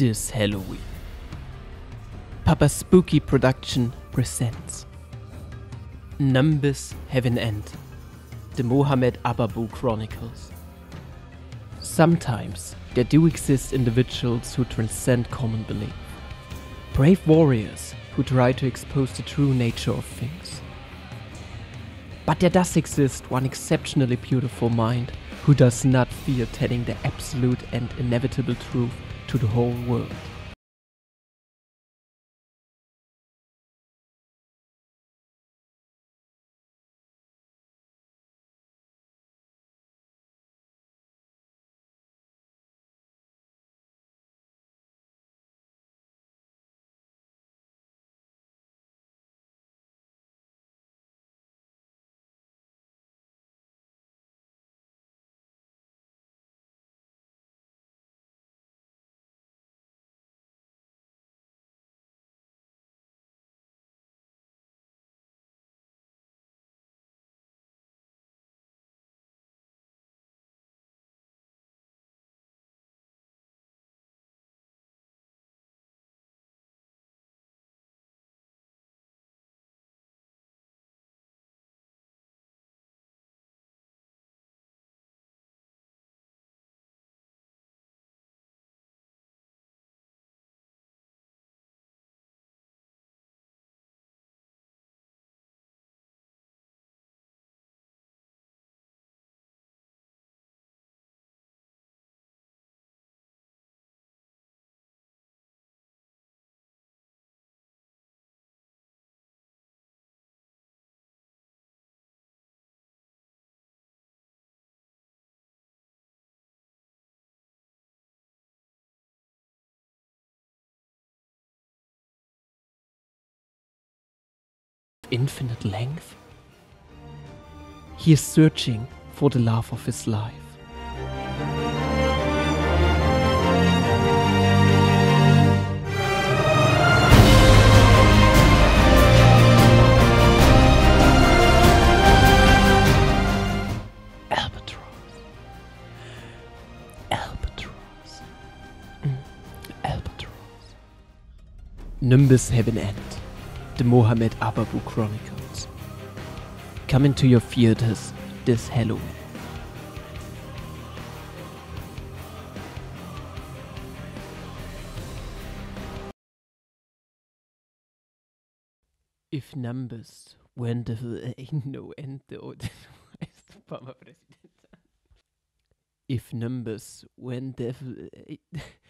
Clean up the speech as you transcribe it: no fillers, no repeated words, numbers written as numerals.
This Halloween. Papa Spooky Production presents Numbers Heaven End, the Mohammed Ababu Chronicles. Sometimes there do exist individuals who transcend common belief. Brave warriors who try to expose the true nature of things. But there does exist one exceptionally beautiful mind who does not fear telling the absolute and inevitable truth to the whole world. Infinite length? He is searching for the love of his life. Albatross. Albatross. Albatross. Numbers Heaven End. The Mohammed Ababu Chronicles. Coming to your theaters this Halloween. If numbers weren't no end If numbers weren't